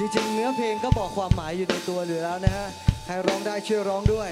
จริงๆเนื้อเพลงก็บอกความหมายอยู่ในตัวอยู่แล้วนะฮะใครร้องได้ช่วยร้องด้วย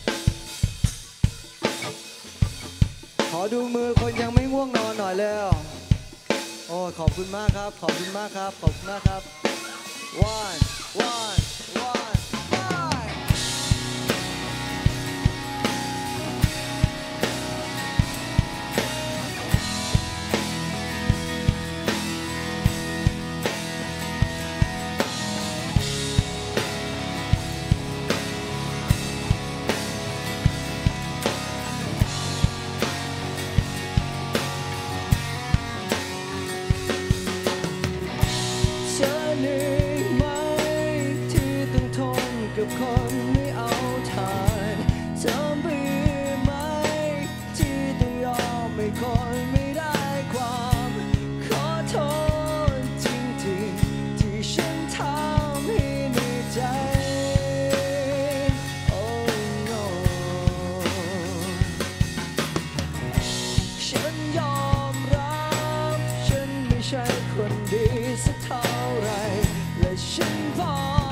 ขอดูมือคนยังไม่ง่วงนอนหน่อยแล้วโอ้ขอบคุณมากครับขอบคุณมากครับขอบคุณมากครับ one กับคนไม่เอาทานเธอเบื่อไหมที่ต้องยอมให้คนไม่ได้ความขอโทษจริงๆที่ฉันทำให้เหนื่อยใจ Oh no ฉันยอมรับฉันไม่ใช่คนดีสักเท่าไรและฉันพอ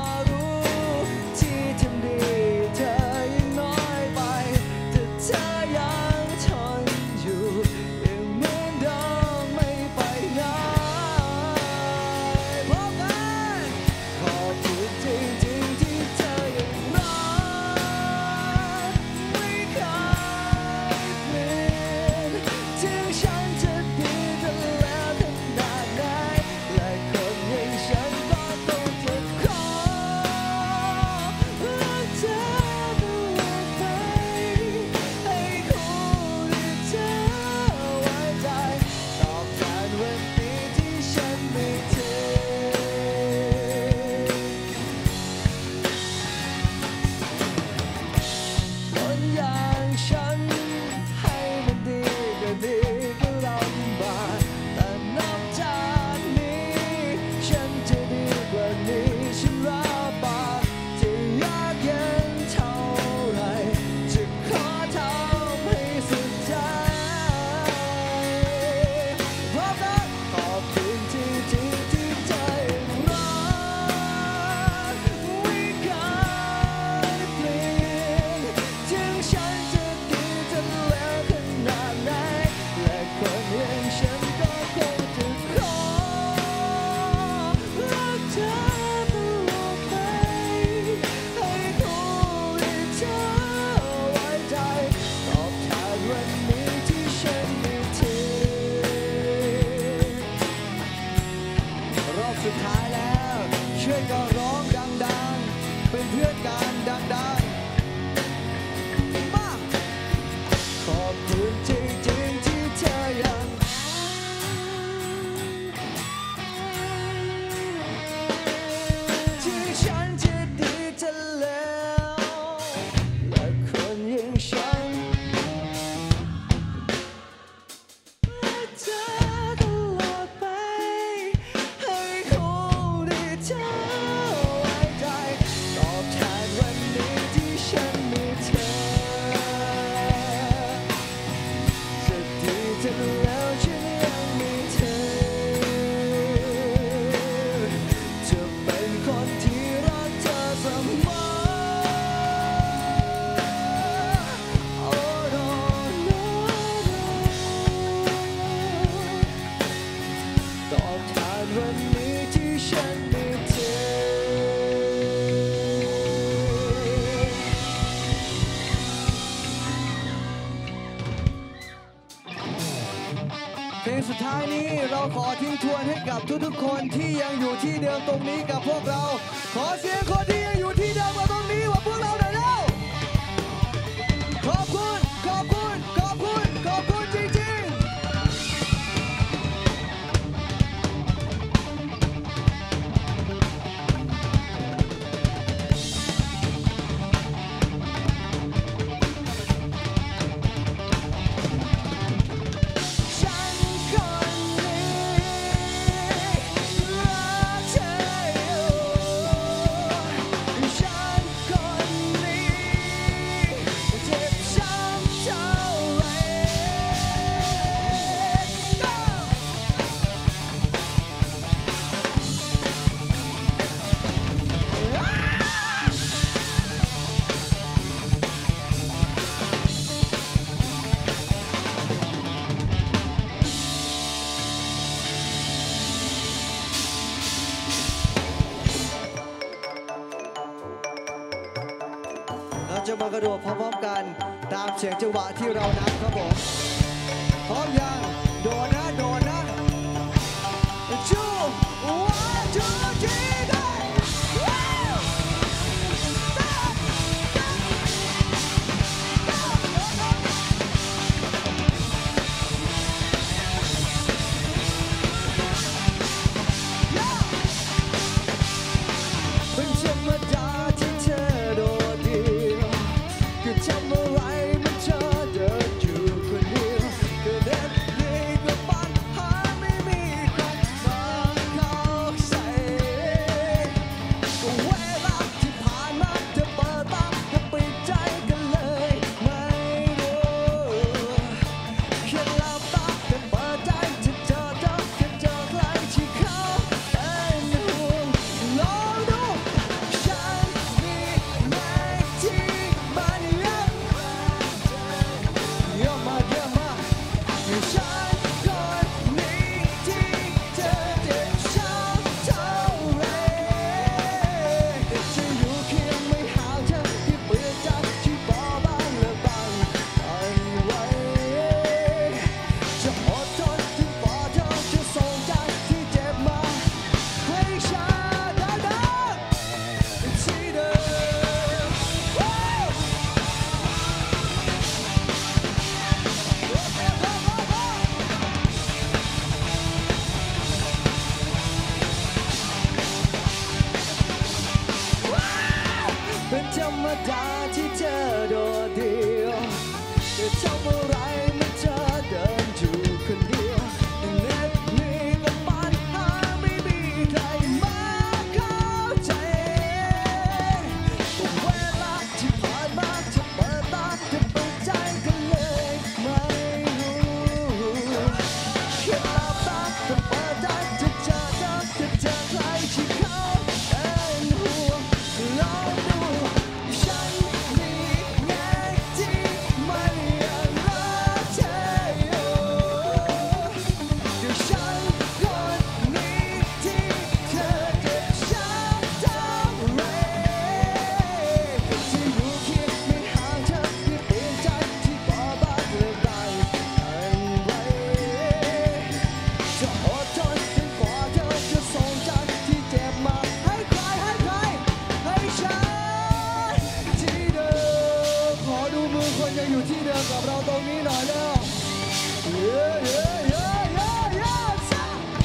สุดท้ายแล้วช่วยก็ร้องดังๆเป็นเพื่อนกันดังๆมาขอบคุณจริงๆที่เธอยังที่ฉันจะดีจะแล้วและคนอย่างฉันเพลงสุดท้ายนี้เราขอทิ้งทวนให้กับทุกๆคนที่ยังอยู่ที่เดิมตรงนี้กับพวกเราขอเสียงคนที่ยังอยู่ที่เดิมกับตรงนี้ว่าพวกเราหน่อยแล้วขอบคุณขอบคุณขอบคุณขอบคุณจริงๆฉันคนนี้มากระโดดพร้อมๆกันตามเสียงจังหวะที่เรานับครับผมพร้อมยังโดนนะโดนนะชู1 2 3ได้เป็นธรรมดาที่เธอโดดเดี่ยวก็ทำอะไรมันเธอเดินอยู่คนเดียวก็เด็ดเดี่ยวกับปัญหาไม่มีใครมาเข้าใจก็เวลาที่ผ่านมาเธอเปิดตาเธอปิดใจกันเลยไม่รู้แค่หลับตาเธอเปิดใจเธอเจอแค่เจอใครที่เขาเป็นห่วงลองดูฉันมีไหมที่มันยังเยอะมากอยู่ฉันคนนี้ที่เธอเจ็บช้ำเท่าไรจะอยู่เคียงไม่ห่างเธอที่เปลี่ยนใจที่บอบางและบางอันไว้จะอดทนถึงพอเธอจะส่งใจที่เจ็บมาให้ฉันได้ที่เดิมเป็นธรรมดาที่เธอโดดเดี่ยวจะทำอะไรมันเธอเดินอยู่คนเดียวเล็บนี้กับปัญหาไม่มีใครมาเข้าใจก็เวลาที่ผ่านมาเธอเปิดตาเธอเปิดใจกันเลยไม่รู้แค่หลับตาเธอเปิดใจเธอเจอใครที่เขาเป็นห่วงลองดูฉันมีไงที่มันยังรักเธออยู่ก็ฉันคนนี้ที่เธอเจ็บช้ำเท่าไรที่อยู่เคียงไม่ห่างเธอที่เปลี่ยนใจที่บอบางและบางอันไว้จะอดทนจนกว่าเธอจะส่งใจที่เจ็บมาให้ใครให้ฉันที่เดิมขอดูมือคนยังอยู่ที่เดิมกับเราตรงนี้หน่อยเร็วเย้เย้เย้เย้เย้ซ่า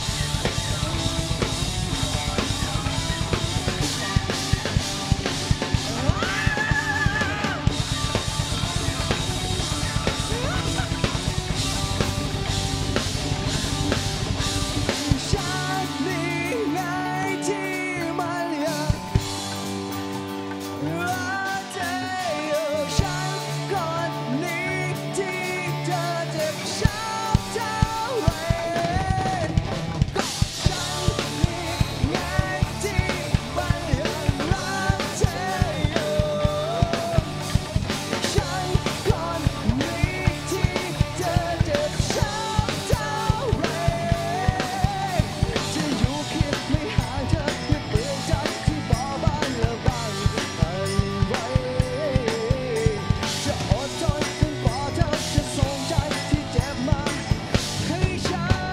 ฉันมีไงที่มันยังรักเธออยู่ฉันคนนี้ที่เธอเจ็บช้ำเท่าไรก็ฉันมีไงที่มันยังรักเธออยู่ฉันคนนี้ที่เธอเจ็บช้ำเท่าไรจะอยู่เคียงไม่ห่างเธอที่เปลี่ยนใจที่บอบางและบางอันไว้จะอดทนจนกว่าเธอจะส่งใจที่เจ็บมาให้ฉัน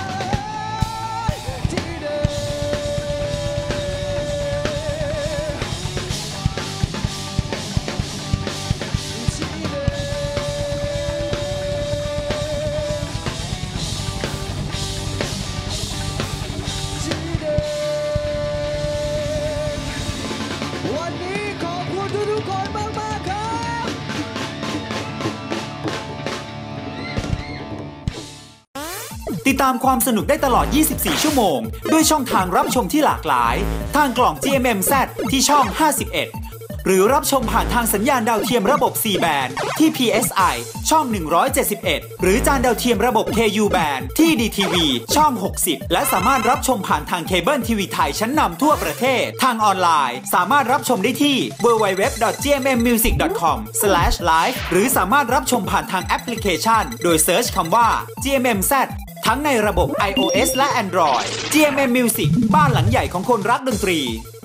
ที่เดิมที่เดิมวันนี้ขอบคุณทุกๆคนมากๆครับติดตามความสนุกได้ตลอด 24 ชั่วโมง ด้วยช่องทางรับชมที่หลากหลาย ทางกล่อง GMMZ ที่ช่อง 51 หรือรับชมผ่านทางสัญญาณดาวเทียมระบบ 4 แบนที่ PSI ช่อง 171 หรือจานดาวเทียมระบบ KU แบนที่ DTV ช่อง 60 และสามารถรับชมผ่านทางเคเบิลทีวีไทยชั้นนำทั่วประเทศ ทางออนไลน์สามารถรับชมได้ที่ www.gmmmusic.com/live หรือสามารถรับชมผ่านทางแอปพลิเคชัน โดยเซิร์ชคำว่า GMMZ ทั้งในระบบ iOS และ Android GMM Music บ้านหลังใหญ่ของคนรักดนตรี